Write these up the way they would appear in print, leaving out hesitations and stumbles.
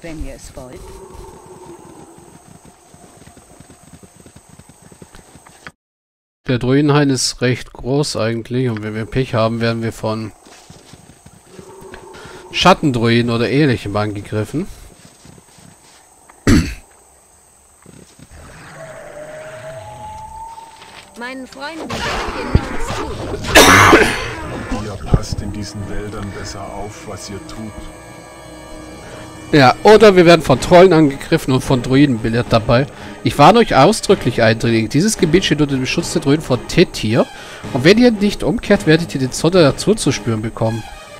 wenn ihr es wollt. Der Druidenhain ist recht groß eigentlich und wenn wir Pech haben, werden wir von Schattendruiden oder ähnlichem angegriffen. Meinen Freunden werde ich nichts tun. Ihr passt in diesen Wäldern besser auf, was ihr tut. Ja, oder wir werden von Trollen angegriffen und von Druiden bildet dabei. Ich warne euch ausdrücklich eindringlich. Dieses Gebiet steht unter dem Schutz der Druiden von Tetir. Und wenn ihr nicht umkehrt, werdet ihr den Zorn der Natur zu spüren bekommen.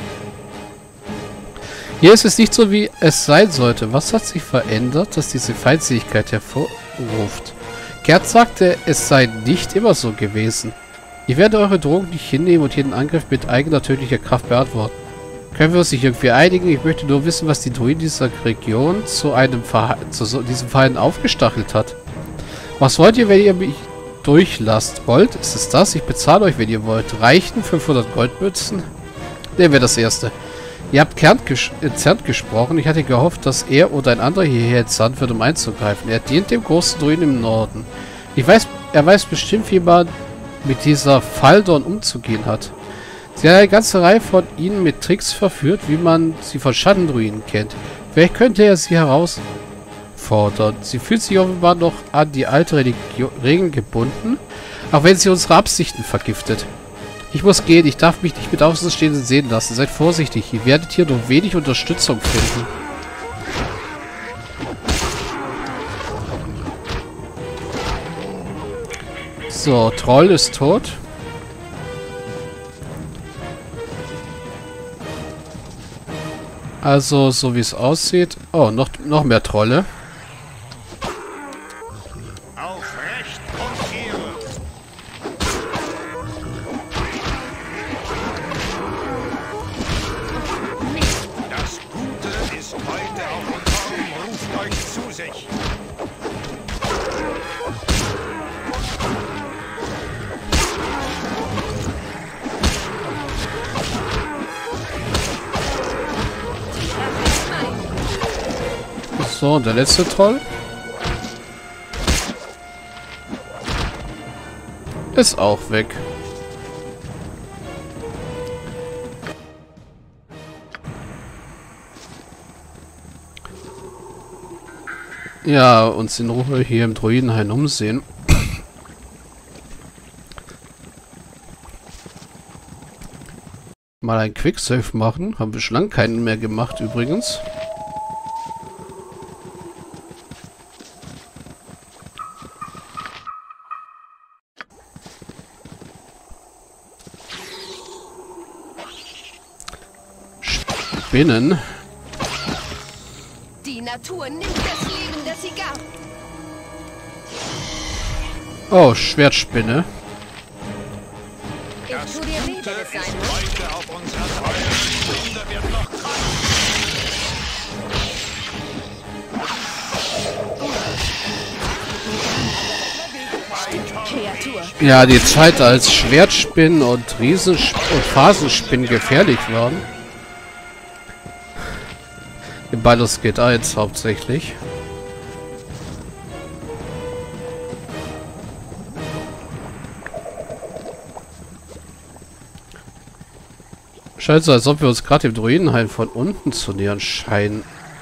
Hier ist es nicht so, wie es sein sollte. Was hat sich verändert, dass diese Feindseligkeit hervorruft? Gerd sagte, es sei nicht immer so gewesen. Ich werde eure Drohung nicht hinnehmen und jeden Angriff mit eigener tödlicher Kraft beantworten. Können wir uns nicht irgendwie einigen? Ich möchte nur wissen, was die Druiden dieser Region zu diesem Verhalten aufgestachelt hat. Was wollt ihr, wenn ihr mich durchlasst wollt? Ist es das? Ich bezahle euch, wenn ihr wollt. Reichen 500 Goldmünzen? Nehmen wir das erste. Ihr habt Zernt gesprochen. Ich hatte gehofft, dass er oder ein anderer hierher entsandt wird, um einzugreifen. Er dient dem großen Druiden im Norden. Er weiß bestimmt, wie man mit dieser Faldorn umzugehen hat. Sie hat eine ganze Reihe von ihnen mit Tricks verführt, wie man sie von Schattendruiden kennt. Vielleicht könnte er sie herausfordern. Sie fühlt sich offenbar noch an die alte Regeln gebunden, auch wenn sie unsere Absichten vergiftet. Ich muss gehen, ich darf mich nicht mit Außenstehenden sehen lassen. Seid vorsichtig, ihr werdet hier nur wenig Unterstützung finden. So, Troll ist tot. Also, so wie es aussieht... Oh, noch mehr Trolle. Auf Recht und Ehre. Das Gute ist heute auf uns, ruft euch zu sich. So, und der letzte Troll. Ist auch weg. Ja, uns in Ruhe hier im Druidenhain umsehen. Mal ein Quicksave machen. Haben wir schon lange keinen mehr gemacht übrigens. Spinnen. Die Natur nimmt das Leben, das sie gab. Oh, Schwertspinne. Ich tu dir weh, wenn es sein muss. Heute auf unserer teuren Stunde wird noch krank. Kreatur. Ja, die Zeit als Schwertspinnen und und Phasenspinnen gefährlich waren. In Baldur's Gate 1 hauptsächlich. Scheint so, als ob wir uns gerade im Druidenhain von unten zu nähern scheinen.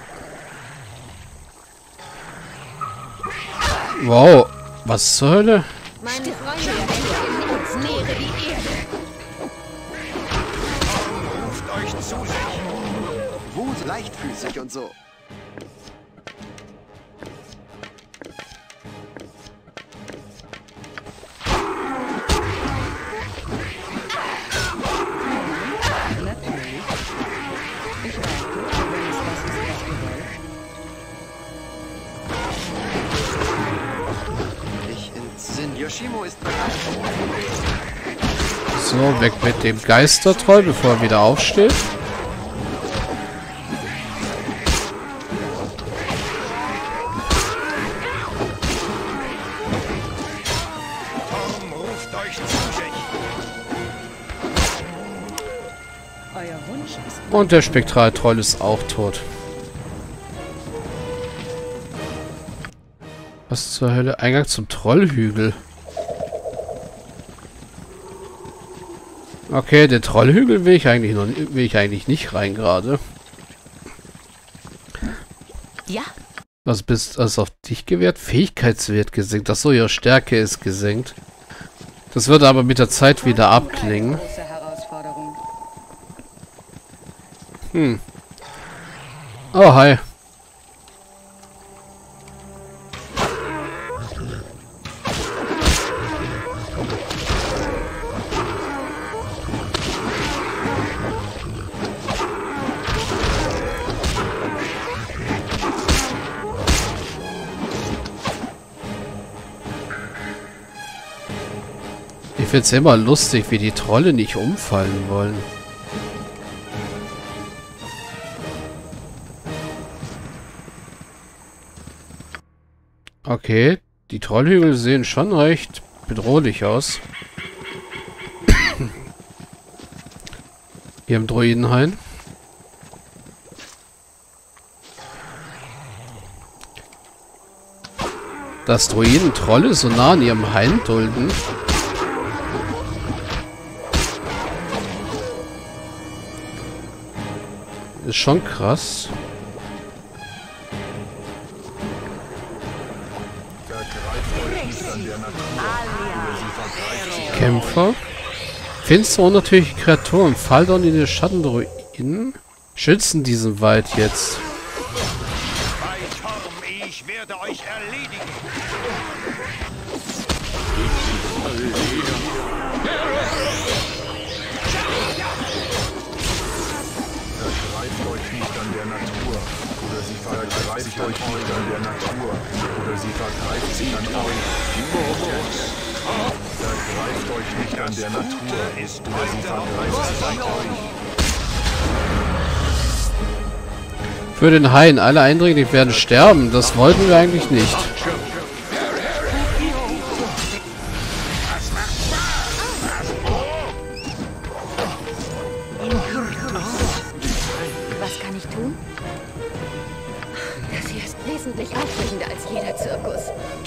Wow, was zur Hölle? Meine Freunde werden uns nähere die Erde. Ruft euch zu sich. Wut leichtfüßig und so. Natürlich. Ich warte, wenn es das ist, was ihr wollt. Ich entsinne. Yoshimo ist bereit. So, weg mit dem Geistertroll, bevor er wieder aufsteht. Torm ruft euch zu sich. Euer Wunsch ist Und der Spektraltroll ist auch tot. Was zur Hölle? Eingang zum Trollhügel. Okay, den Trollhügel will ich eigentlich nicht rein gerade. Ja. Was bist also auf dich gewährt? Fähigkeitswert gesenkt. Achso, ihre Stärke ist gesenkt. Das wird aber mit der Zeit wieder abklingen. Große Herausforderung. Oh, hi. Ich find's immer lustig, wie die Trolle nicht umfallen wollen. Okay, die Trollhügel sehen schon recht bedrohlich aus. Hier im Druidenhain. Dass Druiden Trolle so nah an ihrem Hain dulden. Ist schon krass. Kämpfer. Finstere unnatürliche Kreaturen. Faldorn in den Schattendruiden schützen diesen Wald jetzt. Bei Torm, ich werde euch erledigen. Vergreift euch nicht an der Natur. Oder sie vergreift euch nicht an der Natur. Oder sie vergreift sich an euch. Vergreift euch nicht an der Natur. Oder sie vergreift sich an euch. Für den Hain. Alle Eindringlinge werden sterben. Das wollten wir eigentlich nicht. Was kann ich tun? Das hier ist wesentlich aufregender als jeder Zirkus.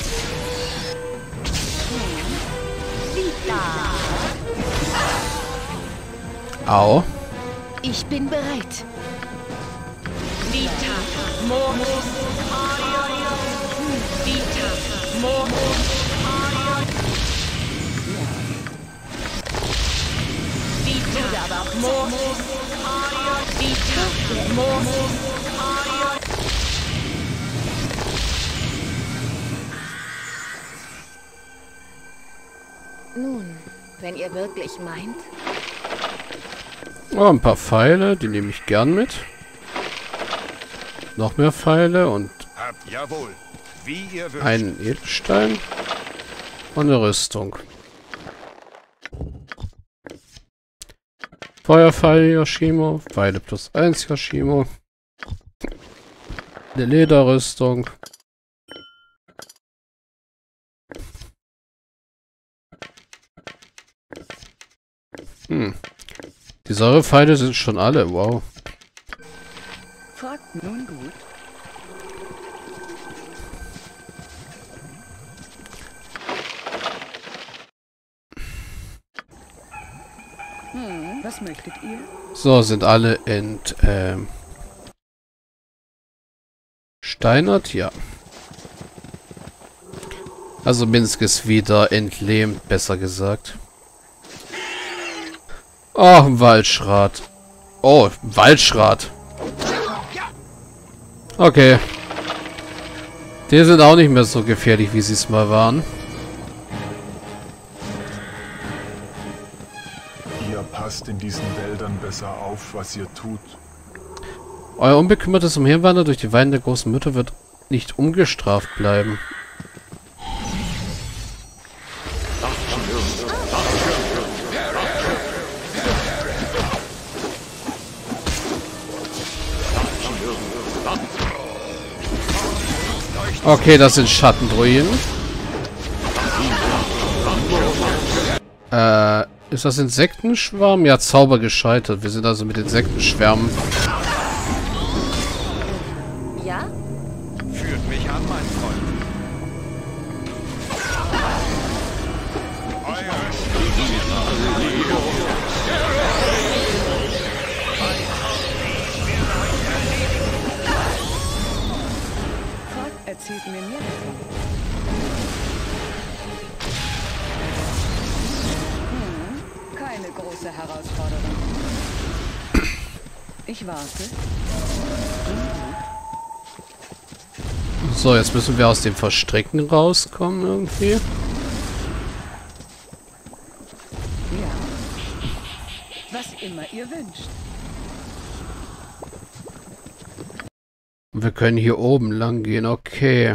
Au. Ich bin bereit. Nun, wenn ihr wirklich meint. Oh, ein paar Pfeile, die nehme ich gern mit. Noch mehr Pfeile und Habt jawohl, wie ihr wünscht. einen Edelstein und eine Rüstung. Feuerpfeil Yoshimo, Pfeile +1 Yoshimo. Eine Lederrüstung. Die Säurepfeile sind schon alle, wow. Fragt nun gut. Was möchtet ihr? So, sind alle steinert, ja. Also Minsk ist wieder entlähmt, besser gesagt. Oh, ein Waldschrat. Oh, ein Waldschrat. Okay. Die sind auch nicht mehr so gefährlich, wie sie es mal waren. Ihr passt in diesen Wäldern besser auf, was ihr tut. Euer unbekümmertes Umherwandern durch die Weiden der großen Mütter wird nicht ungestraft bleiben. Okay, das sind Schattendruiden. Ist das Insektenschwarm? Ja, Zauber gescheitert. Wir sind also mit Insektenschwärmen. Ja? Führt mich an, mein Freund. erzählten mir mehr davon. Keine große Herausforderung. Ich warte. So, jetzt müssen wir aus dem Verstecken rauskommen irgendwie. Ja. Was immer ihr wünscht. Und wir können hier oben lang gehen, okay.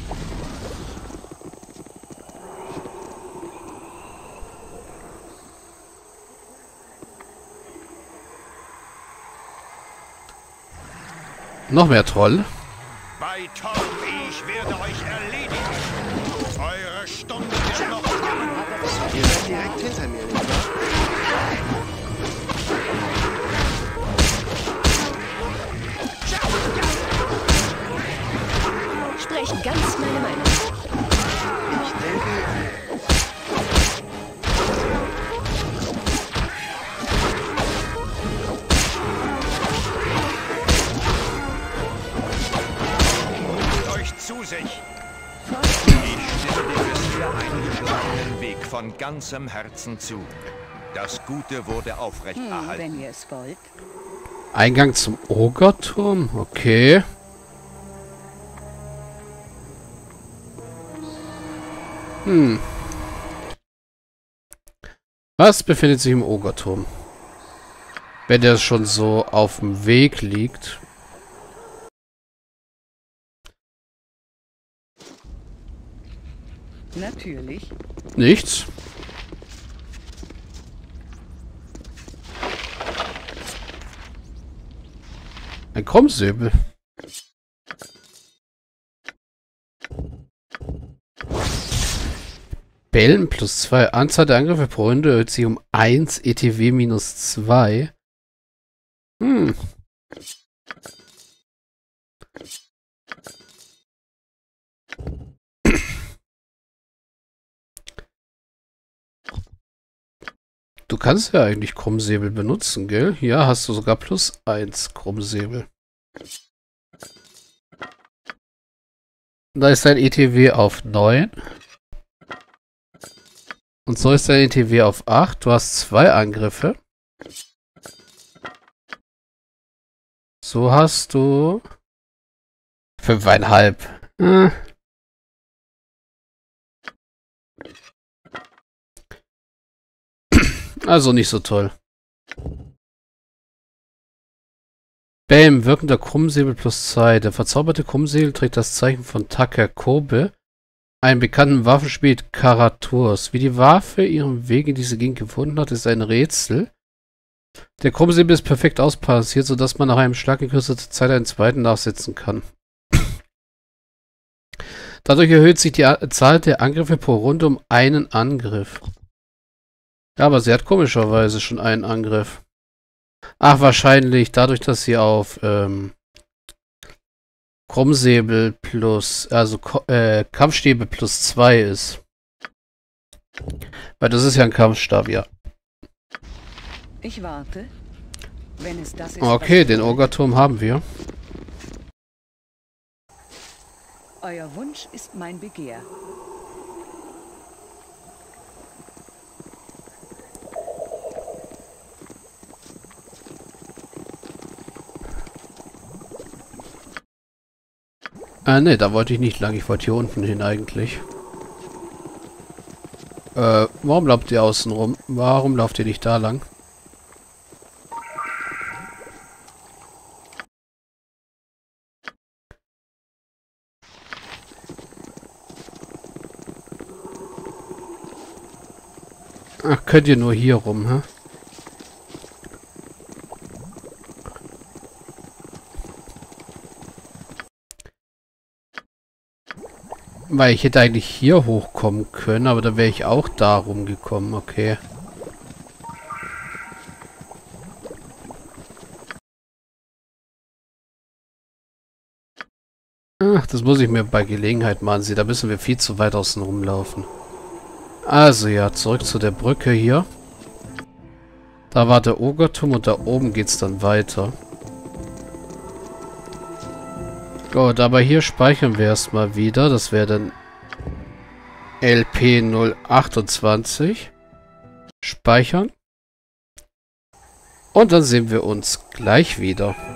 Noch mehr Troll. Bei Tom, ich werde euch erledigen. Eure Stunde wird noch kommen. Ihr seid direkt hinter mir, nicht wahr? Sprechen ganz meine Meinung. Ich denke, Euch zu sich. Ich stimme dem bisher eingeschlagenen Weg von ganzem Herzen zu. Das Gute wurde aufrechterhalten. Wenn ihr es wollt. Eingang zum Ogerturm, okay. Was befindet sich im Ogerturm? Wenn der schon so auf dem Weg liegt. Natürlich. Nichts. Ein Krummsäbel. Bellen plus 2. Anzahl der Angriffe pro Runde erhöht sich um 1, ETW minus 2. Du kannst ja eigentlich Krummsäbel benutzen, gell? Ja, hast du sogar plus 1 Krummsäbel. Da ist dein ETW auf 9. Und so ist dein ETW auf 8. Du hast 2 Angriffe. So hast du 5,5. Also nicht so toll. Bam, wirkender Krummsäbel plus 2. Der verzauberte Krummsäbel trägt das Zeichen von Taker Kobe, einem bekannten Waffenschmied Karaturs. Wie die Waffe ihren Weg in diese Gegend gefunden hat, ist ein Rätsel. Der Krummsäbel ist perfekt ausbalanciert, sodass man nach einem Schlag in kürzester Zeit einen zweiten nachsetzen kann. Dadurch erhöht sich die Zahl der Angriffe pro Runde um einen Angriff. Ja, aber sie hat komischerweise schon einen Angriff. Ach, wahrscheinlich dadurch, dass sie auf Krummsäbel plus, also Kampfstäbe plus 2 ist. Weil das ist ja ein Kampfstab, ja. Ich warte. Wenn es das ist. Okay, den Ogerturm haben wir. Euer Wunsch ist mein Begehr. Ne, da wollte ich nicht lang. Ich wollte hier unten hin eigentlich. Warum lauft ihr außen rum? Warum lauft ihr nicht da lang? Ach, könnt ihr nur hier rum, hä? Weil ich hätte eigentlich hier hochkommen können, aber da wäre ich auch da rumgekommen, okay. Ach, das muss ich mir bei Gelegenheit mal ansehen. Da müssen wir viel zu weit außen rumlaufen. Also ja, zurück zu der Brücke hier. Da war der Ogerturm und da oben geht's dann weiter. Gut, aber hier speichern wir erstmal wieder. Das wäre dann LP028. Speichern. Und dann sehen wir uns gleich wieder.